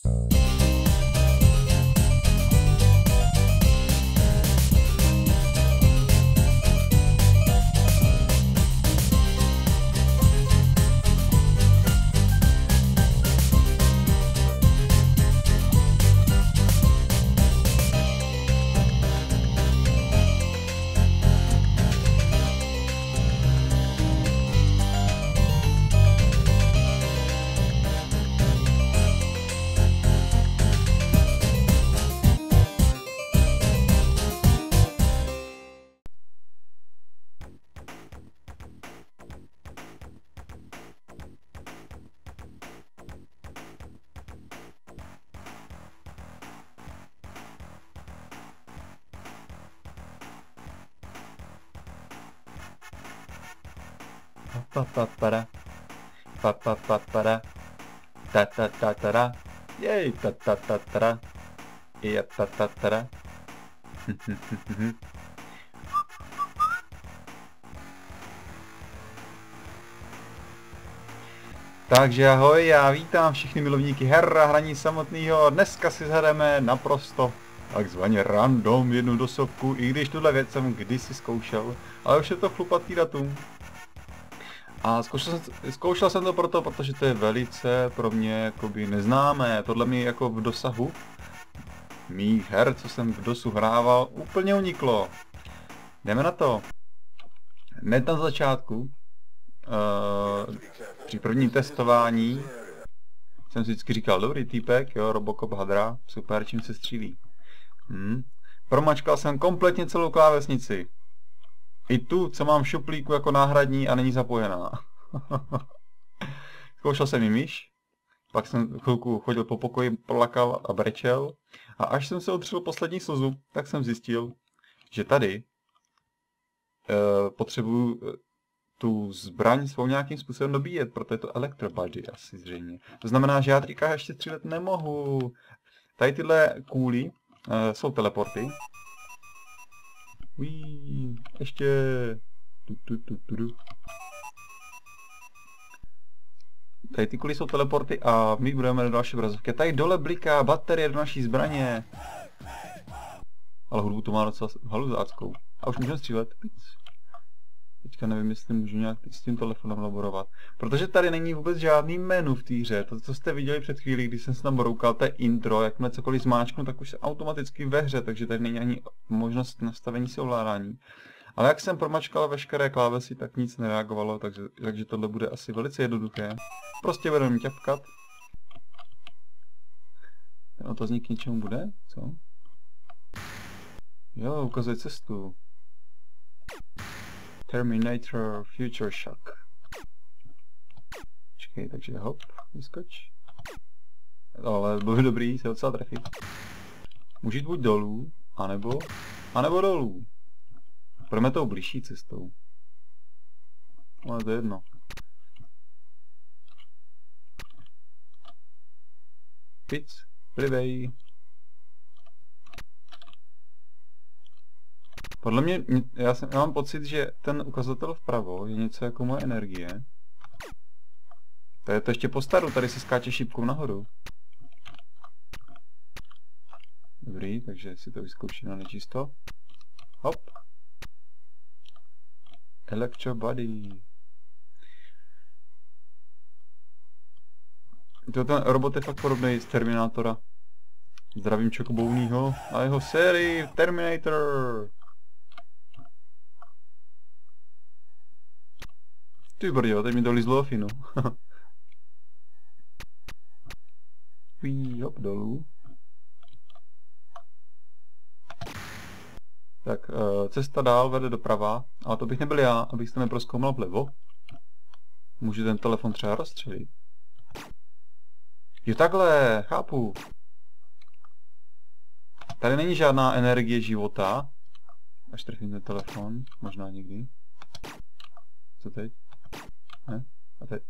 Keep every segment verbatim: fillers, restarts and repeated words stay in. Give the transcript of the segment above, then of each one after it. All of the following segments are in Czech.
Pa pa para. Pa pa pa para. Ta ta ta tara. Jej ta ta ta tara. Je ta ta tara. Takže ahoj, já vítám všechny milovníky her a hraní samotného. Dneska si zahrajeme naprosto takzvaně random jednu dosovku, i když tuhle věc jsem kdysi zkoušel, ale už je to chlupatý datum. A zkoušel jsem, zkoušel jsem to proto, protože to je velice pro mě jakoby neznámé. Tohle mi jako v dosahu mých her, co jsem v dosu hrával, úplně uniklo. Jdeme na to. Hned na začátku, uh, při prvním testování, jsem si vždycky říkal, dobrý týpek, jo, Robocop hadra, super, čím se střílí. Hmm. Promačkal jsem kompletně celou klávesnici. I tu, co mám v šuplíku jako náhradní a není zapojená. Zkoušel jsem ji myš, pak jsem chvilku chodil po pokoji, plakal a brečel. A až jsem se otřel poslední slzu, tak jsem zjistil, že tady e, potřebuju tu zbraň svou nějakým způsobem dobíjet, proto je to elektrobody asi zřejmě. To znamená, že já teďka ještě střílet nemohu. Tady tyhle kůly e, jsou teleporty. Ují, ještě. Tu, tu, tu, tu, tu. Tady ty kuly jsou teleporty a my budeme do další obrazovky. Tady dole bliká baterie do naší zbraně. Ale hudbu to má docela haluzáckou. A už můžeme střílet. Teďka nevím, jestli můžu nějak s tím telefonem laborovat. Protože tady není vůbec žádný menu v té hře. To, co jste viděli před chvílí, když jsem se tam broukal, to je intro. Jakmile cokoliv zmáčknu, tak už se automaticky ve hře, takže tady není ani možnost nastavení si ovládání. Ale jak jsem promačkal veškeré klávesy, tak nic nereagovalo, takže, takže tohle bude asi velice jednoduché. Prostě budeme ťapkat. Ten otazník k něčemu bude? Co? Jo, ukazuje cestu. Terminator Future Shock. Počkej, takže hop, vyskoč. Ale bylo by dobrý se docela trefit. Může jít buď dolů, anebo, anebo dolů. Půjdeme tou bližší cestou. Ale to je jedno. Pic, plivej. Podle mě, já, jsem, já mám pocit, že ten ukazatel vpravo je něco jako moje energie. To je to ještě po staru, tady se skáče šipkou nahoru. Dobrý, takže si to vyzkouším na nečisto. Hop. Electro Body. To ten robot je fakt podobný z Terminátora. Zdravím Čokobounýho a jeho sérii Terminator. Ty brďo, teď mi to lízlo finu. Pí, hop, dolů. Tak, uh, cesta dál vede doprava, ale to bych nebyl já, abych to neprozkoumal vlevo. Můžu ten telefon třeba rozstřelit. Jo, takhle, chápu. Tady není žádná energie života. Až trefím ten telefon, možná někdy. Co teď? Ne? A teď?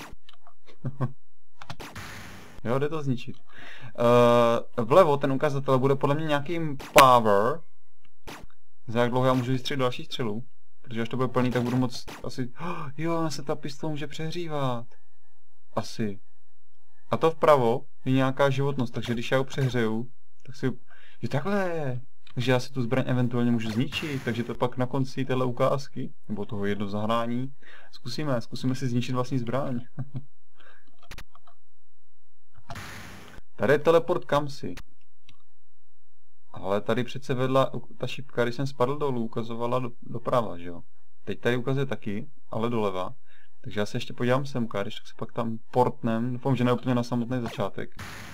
Jo, jde to zničit. Uh, vlevo ten ukazatel bude podle mě nějakým power. Za jak dlouho já můžu vystřelit další střelu. Protože až to bude plný, tak budu moc asi... Oh, jo, se ta pistole může přehřívat. Asi. A to vpravo je nějaká životnost, takže když já ho přehřeju, tak si... Je takhle! Takže já si tu zbraň eventuálně můžu zničit, takže to pak na konci téhle ukázky, nebo toho jedno zahrání, zkusíme, zkusíme si zničit vlastní zbraň. Tady je teleport kamsi. Ale tady přece vedla ta šipka, když jsem spadl dolů, ukazovala do, doprava, že jo. Teď tady ukazuje taky, ale doleva. Takže já se ještě podívám semka, když tak se pak tam portnem, doufám, že ne úplně na samotný začátek.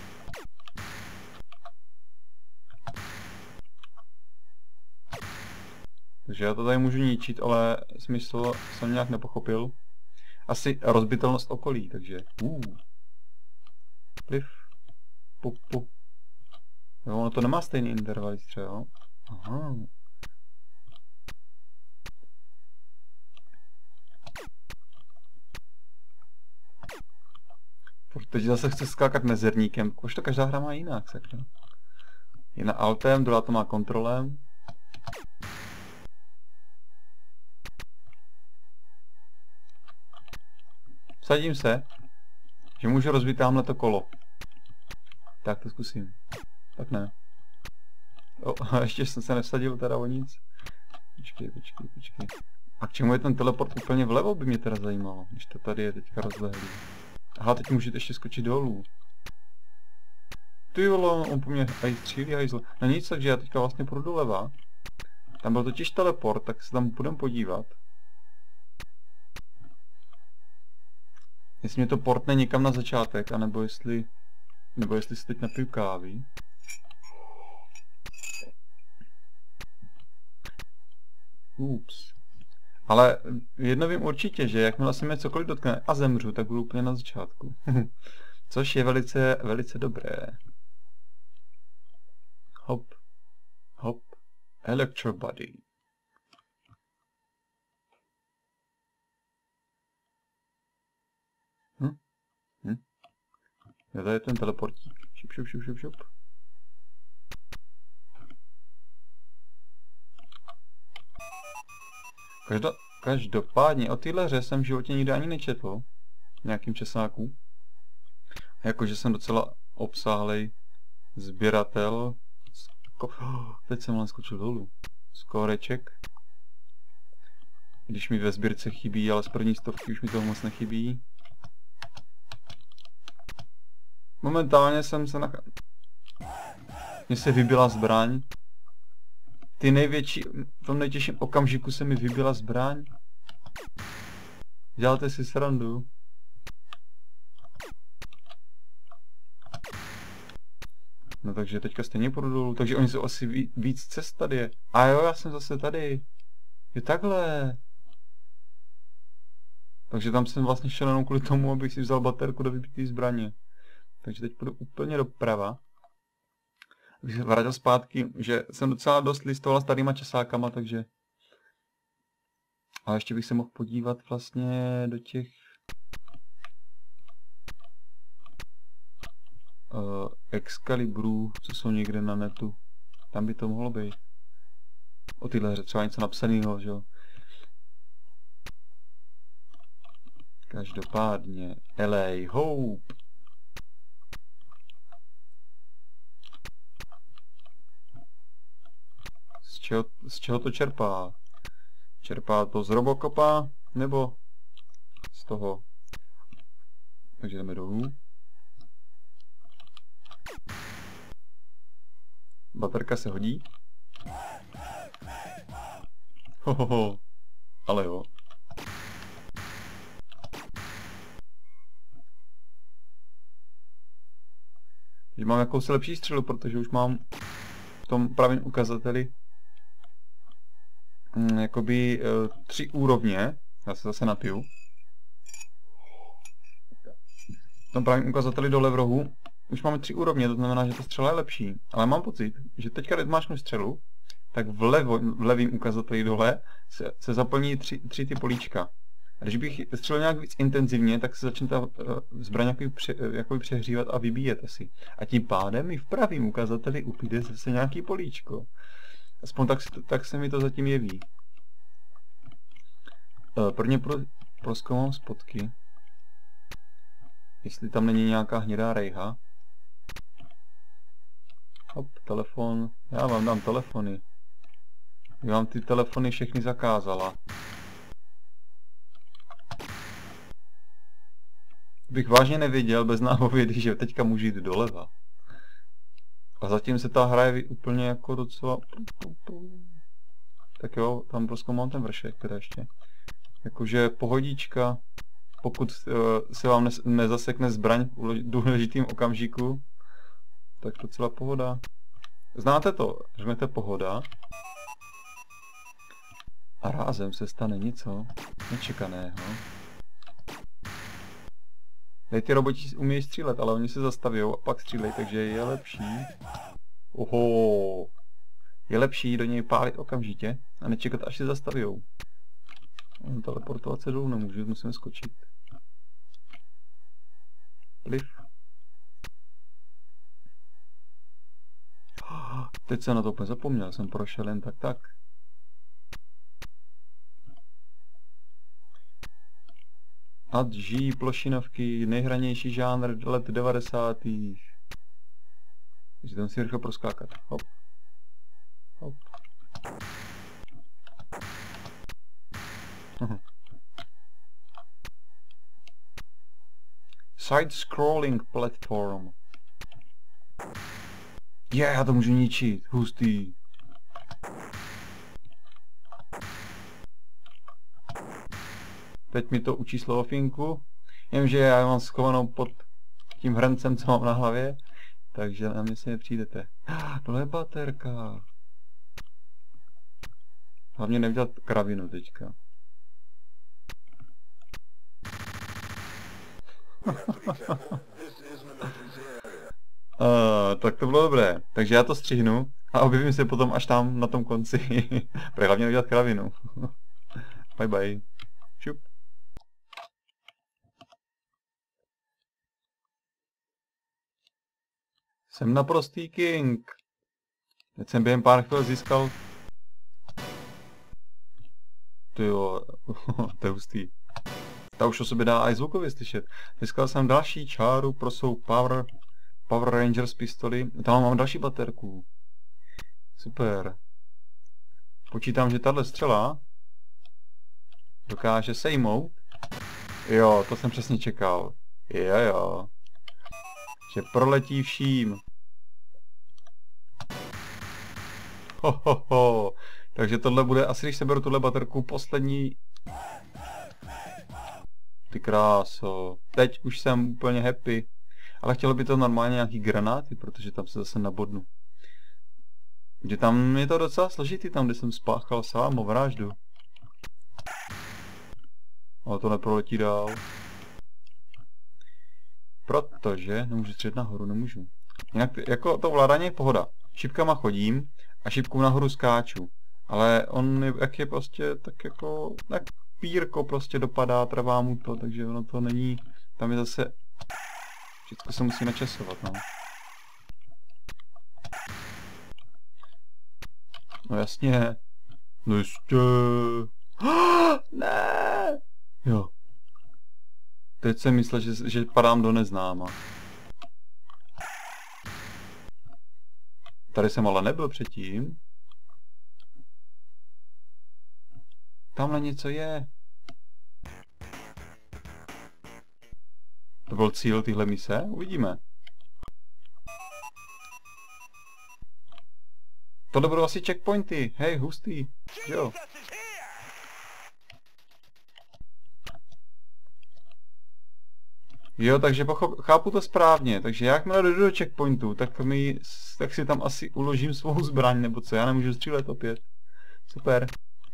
Takže já to tady můžu ničit, ale smysl jsem nějak nepochopil. Asi rozbitelnost okolí, takže... Uh. Pliv. Pup, pup. Jo, ono to nemá stejný interval třeba, jo? Aha. Teď zase chci skákat mezerníkem, už to každá hra má jinak, sakra. Jedna altem, druhá to má kontrolem. Vsadím se, že můžu rozbít tamhle to kolo. Tak to zkusím. Tak ne. O, ještě jsem se nevsadil teda o nic. Počkej, počkej, počkej. A k čemu je ten teleport úplně vlevo, by mě teda zajímalo, když to tady je teďka rozlehlý. Aha, teď můžete ještě skočit dolů. Ty vole, on po mě aj střílí, aj zle. No nic, takže já teďka vlastně půjdu doleva. Tam byl totiž teleport, tak se tam budeme podívat. Jestli mě to portne někam na začátek, anebo jestli... Nebo jestli si teď napiju kávy. Ups. Ale jedno vím určitě, že jakmile se mě cokoliv dotkne a zemřu, tak budu úplně na začátku. Což je velice, velice dobré. Hop. Hop. Electrobody. Hm? Hm? Jo, tady je ten teleportík. Šup, šup, šup, šup, šup. Každo, každopádně o téhle hře jsem v životě nikdy ani nečetl. V nějakým česáku. Jakože jsem docela obsáhlej sběratel. Sko oh, teď jsem len skočil dolů. Skóreček. Když mi ve sbírce chybí, ale z první stovky už mi toho moc nechybí. Momentálně jsem se na... Mně se vybila zbraň. Ty největší, v tom nejtěžším okamžiku se mi vybila zbraň. Děláte si srandu. No takže teďka stejně půjdu dolů, takže oni jsou asi ví, víc cest tady je. A jo, já jsem zase tady. Je takhle. Takže tam jsem vlastně šel jenom kvůli tomu, abych si vzal baterku do vybitý zbraně. Takže teď půjdu úplně doprava. Abych se vrátil zpátky, že jsem docela dost listoval starýma časákama, takže... Ale ještě bych se mohl podívat vlastně do těch... Uh, Excaliburů, co jsou někde na netu. Tam by to mohlo být. O tyhle hře třeba něco napsanýho, že jo. Každopádně L A Hope. Z čeho, z čeho to čerpá? Čerpá to z Robocopa, nebo z toho? Takže jdeme dolů. Baterka se hodí. Hohoho. Ale jo. Teď mám jakousi lepší střelu, protože už mám v tom pravém ukazateli hm, jakoby uh, tři úrovně. Já se zase napiju. V tom pravém ukazateli dole v rohu už máme tři úrovně, to znamená, že ta střela je lepší. Ale mám pocit, že teďka, když mášnu střelu, tak vlevo, v levém ukazateli dole se, se zaplní tři, tři ty políčka. A když bych střelil nějak víc intenzivně, tak se začne ta uh, zbraň jakoby, pře, jakoby přehřívat a vybíjet asi. A tím pádem i v pravém ukazateli upíde zase nějaký políčko. Aspoň tak, tak se mi to zatím jeví. Uh, prvně pro, prozkoumám spotky. Jestli tam není nějaká hnědá rejha. Hop, telefon. Já vám dám telefony. Já vám ty telefony všechny zakázala. Bych vážně nevěděl bez nápovědy, že teďka můžu jít doleva. A zatím se ta hraje úplně jako docela... Tak jo, tam prostě mám ten vršek teda ještě. Jakože pohodička, pokud uh, se vám nes nezasekne zbraň v důležitým okamžiku, tak docela pohoda. Znáte to? Řmete pohoda. A rázem se stane něco nečekaného. Tady ty roboti umějí střílet, ale oni se zastaví a pak střílejí, takže je lepší. Oho. Je lepší do něj pálit okamžitě a nečekat, až se zastaví. Teleportovat se dolů nemůžu, musíme skočit. Pliv. Teď jsem na to úplně zapomněl, jsem prošel jen tak tak. Ad G, plošinovky, nejhranější žánr let devadesátých. Takže tam si rychle proskákat. Hop. Hop. Side-scrolling platform. Je, yeah, já to můžu ničit. Hustý. Teď mi to učí slovofinku. Vím, že já mám schovanou pod tím hrncem, co mám na hlavě. Takže na mě si nepřijdete. Tohle je baterka. Hlavně neudělat kravinu teďka. uh, tak to bylo dobré. Takže já to střihnu a objevím se potom až tam na tom konci. Protože hlavně neudělat kravinu. Bye bye. Šup. Jsem naprostý king. Teď jsem během pár chvil získal... Tyjo, to je hustý. Ta už o sobě dá i zvukově slyšet. Získal jsem další čáru pro svou Power, Power Rangers pistoli. Tam mám další baterku. Super. Počítám, že tahle střela dokáže sejmout. Jo, to jsem přesně čekal. Jo, jo. Že proletí vším. Ho, ho, ho. Takže tohle bude, asi když seberu tuhle baterku, poslední... Ty kráso. Teď už jsem úplně happy. Ale chtělo by to normálně nějaký granáty, protože tam se zase nabodnu. Že tam je to docela složitý, tam kde jsem spáchal samovraždu. Ale to neproletí dál. Protože nemůžu střet nahoru, nemůžu. Jinak jako to ovládání je pohoda. Šipkama chodím a šipkou nahoru skáču. Ale on je, jak je prostě tak jako, tak pírko prostě dopadá, trvá mu to, takže ono to není, tam je zase, všechno se musí načasovat, no. No jasně. No jistě. Ne. Jo. Teď jsem myslel, že, že padám do neznáma. Tady jsem ale nebyl předtím. Tamhle něco je. To byl cíl téhle mise? Uvidíme. Tohle budou asi checkpointy. Hej, hustý. Jo. Jo, takže pochop, chápu to správně. Takže jakmile dojdu do checkpointu, tak, mi, tak si tam asi uložím svou zbraň, nebo co? Já nemůžu střílet opět. Super.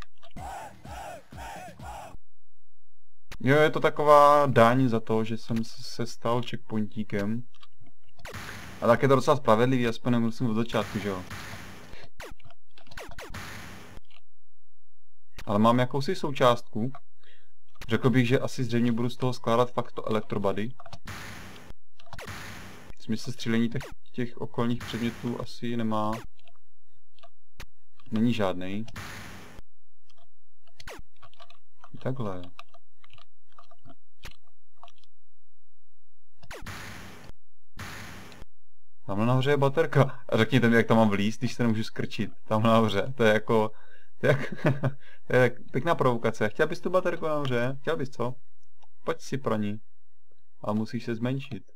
Jo, je to taková daň za to, že jsem se stal checkpointíkem. A tak je to docela spravedlivý, aspoň nemusím od začátku, že jo. Ale mám jakousi součástku. Řekl bych, že asi zřejmě budu z toho skládat fakt to elektrobody. Smysl střílení těch, těch okolních předmětů asi nemá. Není žádnej. Takhle. Tamhle nahoře je baterka. A řekněte mi, jak tam mám vlízt, když se nemůžu skrčit. Tamhle nahoře. To je jako... To je, jak, to je pěkná provokace. Chtěl bys tu baterku nahoře? Chtěl bys co? Pojď si pro ní. Ale musíš se zmenšit.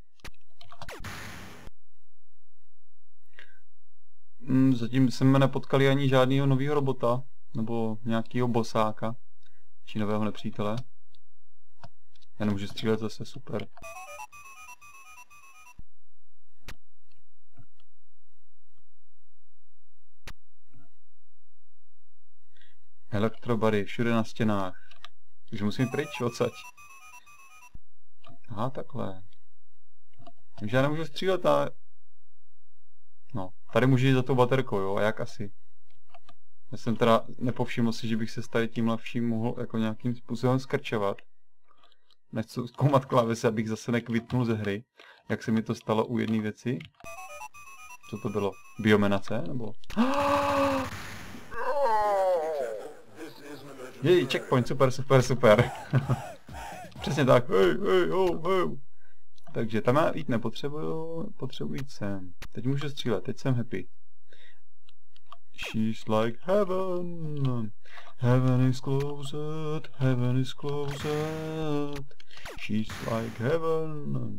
Hmm, zatím jsme nepotkali ani žádného nového robota. Nebo nějakého bosáka. Či nového nepřítele. Já nemůžu střílet zase, super. Elektrobary, všude na stěnách. Takže musím pryč odsaď. Aha, takhle. Takže já nemůžu střílet na... No, tady můžu jít za tou baterkou, jo, a jak asi? Já jsem teda nepovšiml si, že bych se s tady tímhle vším mohl jako nějakým způsobem skrčovat. Nechci zkoumat klávesy, abych zase nekvitnul ze hry. Jak se mi to stalo u jedné věci. Co to bylo? Biomenace? Nebo... Jej, checkpoint, super, super, super. Přesně tak. Hej, hej, ho, hej. Takže tam já jít nepotřebuju, potřebuji jít sem. Teď můžu střílet, teď jsem happy. She's like heaven. Heaven is closed, heaven is closed. She's like heaven.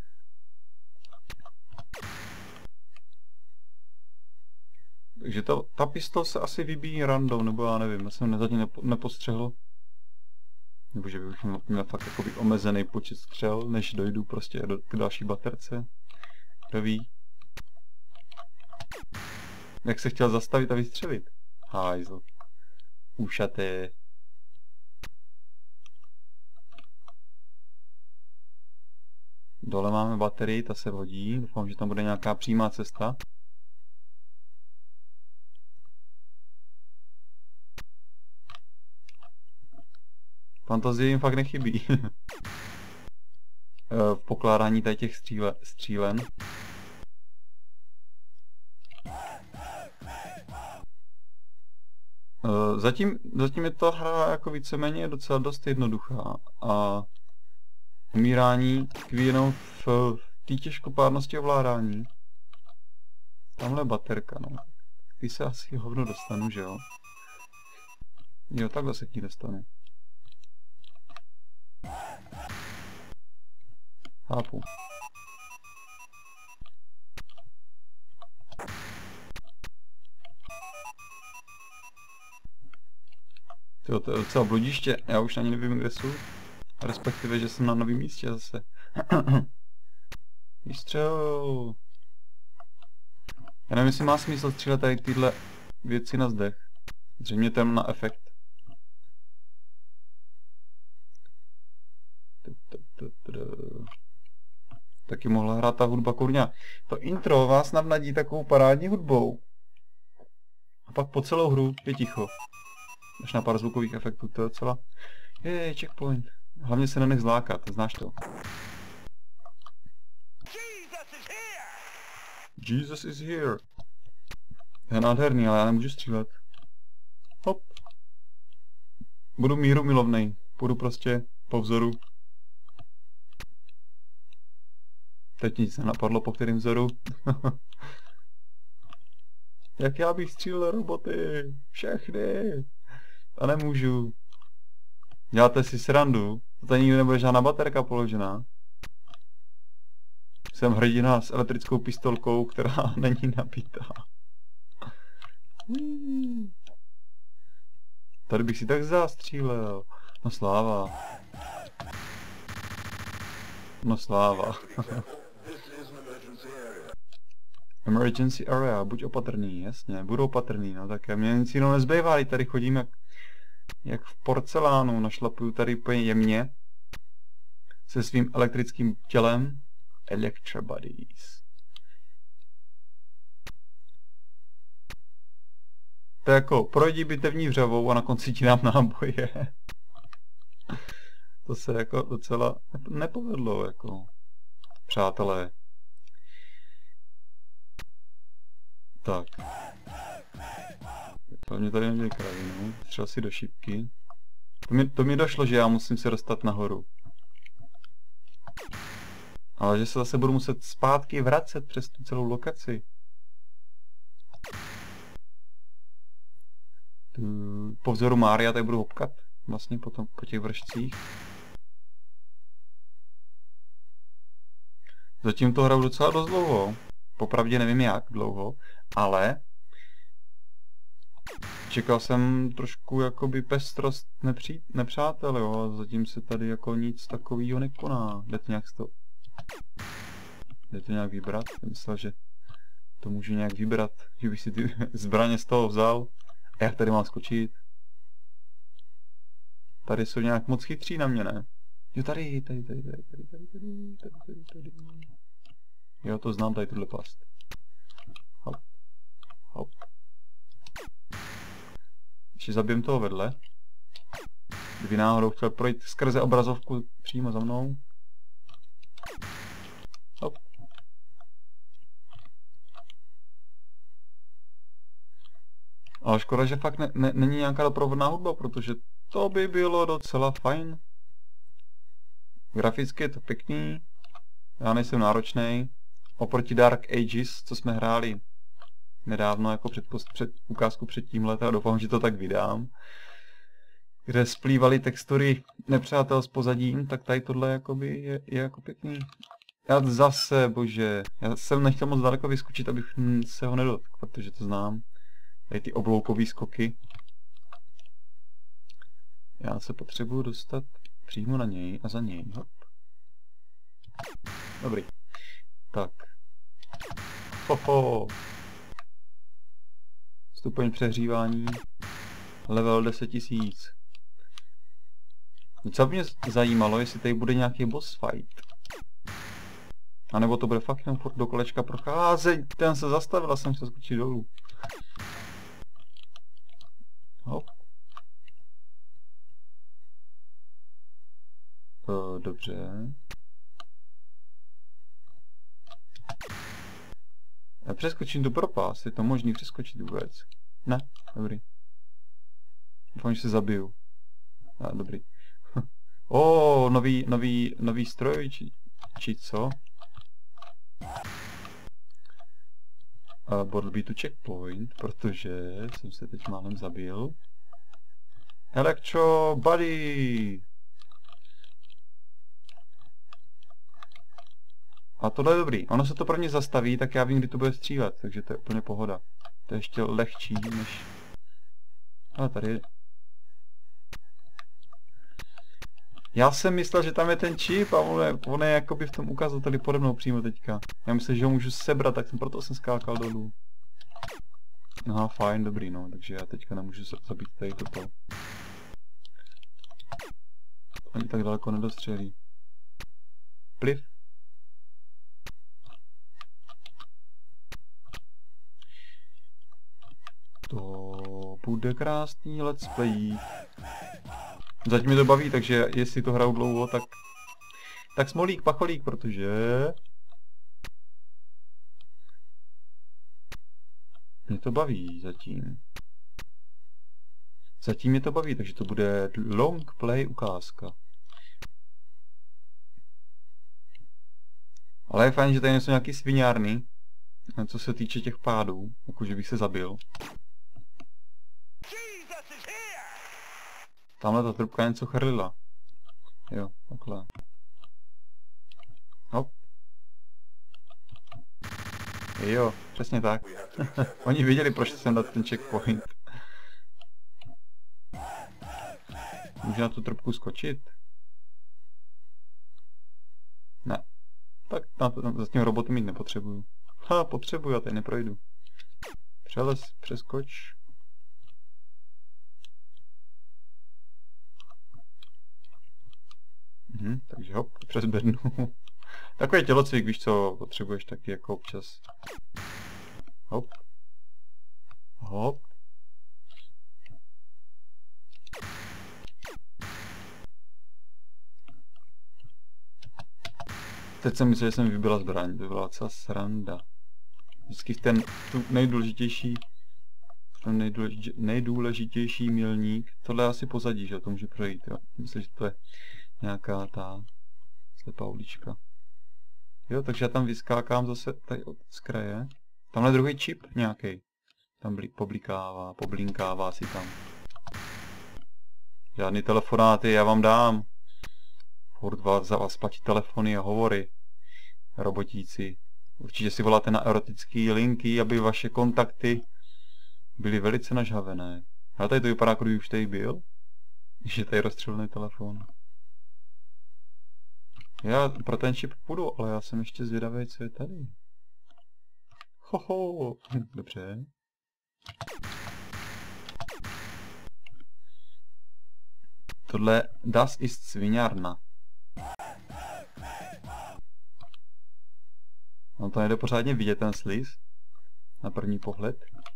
Takže ta, ta pistol se asi vybíjí random, nebo já nevím, já jsem zatím nepo, nepostřehl. Nebo že bych měl, měl fakt jakoby omezený počet střel, než dojdu prostě do, k další baterce. Kdo ví? Jak se chtěl zastavit a vystřelit? Hajzl. Ušaté. Dole máme baterii, ta se hodí. Doufám, že tam bude nějaká přímá cesta. Fantazie jim fakt nechybí. V pokládání tady těch stříle, střílen. Zatím, zatím je ta hra jako víceméně docela dost jednoduchá a umírání tkví jenom v, v té těžkopádnosti ovládání. Tamhle baterka, no. Ty se asi hovno dostanu, že jo? Jo, takhle se k ní dostanu. Chápu. Tyjo, to je docela bludiště, já už ani nevím, kde jsou. Respektive, že jsem na novém místě zase. Výstřel. Já nevím, jestli má smysl střílet tady tyhle věci na zdech. Zřejmě tam na efekt. Taky mohla hrát ta hudba kurňa. To intro vás navnadí takovou parádní hudbou. A pak po celou hru je ticho. Až na pár zvukových efektů, to je docela... Jej, checkpoint. Hlavně se nenech zlákat, znáš to. Jesus is here. To je nádherný, ale já nemůžu střílet. Hop. Budu míru milovnej. Půjdu prostě po vzoru. Teď nic nenapadlo, po kterým vzoru. Jak já bych střílel roboty? Všechny. A nemůžu. Děláte si srandu. Tady nikdy nebude žádná baterka položená. Jsem hrdina s elektrickou pistolkou, která není nabitá. Tady bych si tak zastřílel. No sláva. No sláva. Emergency area, buď opatrný, jasně, budu opatrný, no tak mě nic jiného nezbývá, tady chodím jak, jak v porcelánu, našlapuju tady úplně jemně se svým elektrickým tělem. Electrobodies. To je jako, projdi bitevní vřavou a na konci ti dám náboje. To se jako docela nepovedlo, jako, přátelé. Tak. Hlavně tady neměli kravinu. Střel si do šipky. To mi, to mi došlo, že já musím se dostat nahoru. Ale že se zase budu muset zpátky vracet přes tu celou lokaci. Tu, po vzoru Mária tady budu hopkat. Vlastně po, tom, po těch vršcích. Zatím to hraju docela dost dlouho. Popravdě nevím jak dlouho, ale čekal jsem trošku jakoby pestrost nepří, nepřátel, jo, a zatím se tady jako nic takového nekoná. Jde to nějak z toho... Jde to nějak vybrat? Jsem myslel, že to můžu nějak vybrat, že bych si ty zbraně z toho vzal. A jak tady mám skočit? Tady jsou nějak moc chytří na mě, ne? Jo, tady, tady, tady, tady, tady, tady, tady, tady, tady, tady. Jo, to znám, tady tuhle past. Hop. Hop. Ještě zabijem toho vedle. Kdyby náhodou chtěl projít skrze obrazovku přímo za mnou. Hop. Ale škoda, že fakt ne, ne, není nějaká doprovodná hudba, protože to by bylo docela fajn. Graficky je to pěkný. Já nejsem náročný. Oproti Dark Ages, co jsme hráli nedávno jako před, před ukázku před tímhle, a doufám, že to tak vydám, kde splývaly textury nepřátel s pozadím, tak tady tohle jakoby je, je jako pěkný. Já zase, bože, já jsem nechtěl moc daleko vyskočit, abych se ho nedotkl, protože to znám. Tady ty obloukový skoky. Já se potřebuju dostat přímo na něj a za něj. Hop. Dobrý. Tak. Hoho. Stupeň přehřívání. Level deset tisíc. Co by mě zajímalo, jestli tady bude nějaký boss fight. A nebo to bude fakt jenom furt do kolečka procházet. Ten se zastavil a jsem se skočil dolů. Hop. O, dobře. Já přeskočím tu propast, je to možný přeskočit vůbec? Ne, dobrý. Doufám, že se zabiju. A, dobrý. O, oh, nový, nový, nový stroj, či, či co? Uh, Border be to checkpoint, protože jsem se teď málem zabil. Electro Body! A tohle je dobrý. Ono se to prvně zastaví, tak já vím, kdy to bude střílet, takže to je úplně pohoda. To je ještě lehčí, než... Ale tady... Já jsem myslel, že tam je ten čip a on je, on je jakoby v tom ukazateli pode mnou přímo teďka. Já myslím, že ho můžu sebrat, tak jsem proto jsem skákal dolů. Aha, fajn, dobrý, no, takže já teďka nemůžu zabít tady toto. Ani tak daleko nedostřelí. Pliv. To bude krásný let's play. Zatím mě to baví, takže jestli to hraju dlouho, tak... Tak smolík, pacholík, protože... Mě to baví zatím. Zatím mě to baví, takže to bude long play ukázka. Ale je fajn, že tady jsou nějaký sviňárny, co se týče těch pádů, jakože bych se zabil. Tamhle ta trubka něco chrlila. Jo, takhle. Hop. Jo, přesně tak. Oni viděli, proč jsem dal ten checkpoint. Můžu na tu trubku skočit? Ne. Tak na to, za tím robotem mít nepotřebuju. Ha, potřebuju, já tady neprojdu. Přelez, přeskoč. Mhm, takže hop, přes bednu. Takový tělocvik, víš co, potřebuješ taky jako občas. Hop. Hop. Teď jsem myslel, že jsem vybila zbraň, to byla celá sranda. Vždycky v ten tu nejdůležitější, ten nejdůležitě, nejdůležitější milník, tohle je asi pozadí, že to může projít, jo. Myslím, že to je nějaká ta slepá ulička. Jo, takže já tam vyskákám zase tady od z kraje. Tamhle druhý čip nějaký. Tam poblikává, poblinkává si tam. Žádný telefonáty, já vám dám. Furt vás, za vás platí telefony a hovory. Robotíci. Určitě si voláte na erotické linky, aby vaše kontakty byly velice nažhavené. Ale tady to vypadá, jako kdyby už tady byl. Když je tady rozstřelený telefon. Já pro ten čip půjdu, ale já jsem ještě zvědavý, co je tady. Hoho, dobře. Tohle Das ist sviňárna. No to nejde pořádně vidět ten sliz. Na první pohled.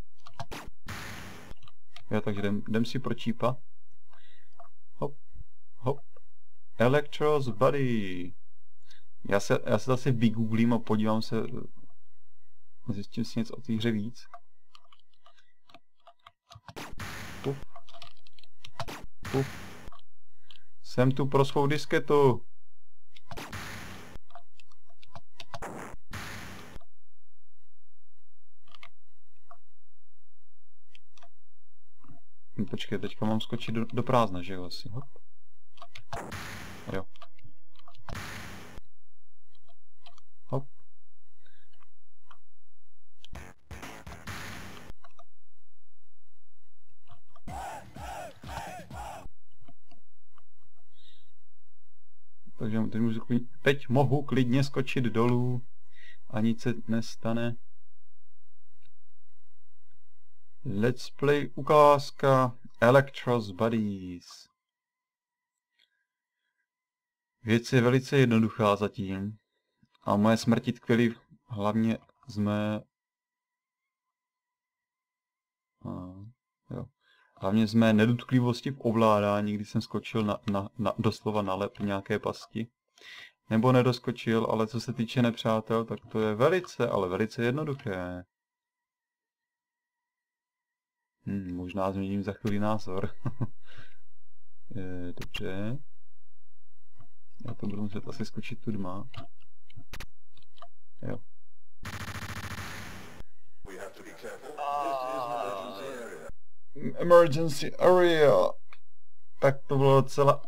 Jo, takže jdem, jdem si pro čípa. Hop, hop. Electro's body. Já se, já se zase vygooglím a podívám se, zjistím si něco o té hře víc. Puf. Puf. Jsem tu pro svou disketu. Počkej, teďka mám skočit do, do prázdna, že jo, asi, hop. Jo. Hop. Takže teď můžu, teď mohu klidně skočit dolů a nic se nestane. Let's play ukázka Electro's Buddies. Věc je velice jednoduchá zatím. A moje smrti tkvěly hlavně z mé... A, jo. Hlavně z mé nedotklivosti v ovládání, kdy jsem skočil na, na, na, doslova na lep nějaké pasti. Nebo nedoskočil, ale co se týče nepřátel, tak to je velice, ale velice jednoduché. Hmm, možná změním za chvíli názor. Je, dobře. Já to budu muset asi skočit tu dma. Jo. Emergency area. Tak to bylo docela...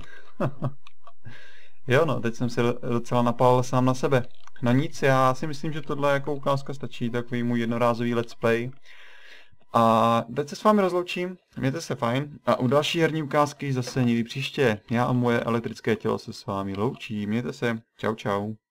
Jo no, teď jsem se docela napálil sám na sebe. No nic, já si myslím, že tohle jako ukázka stačí, takový můj jednorázový let's play. A teď se s vámi rozloučím, mějte se fajn a u další herní ukázky zase někdy příště. Já a moje elektrické tělo se s vámi loučí, mějte se, čau čau.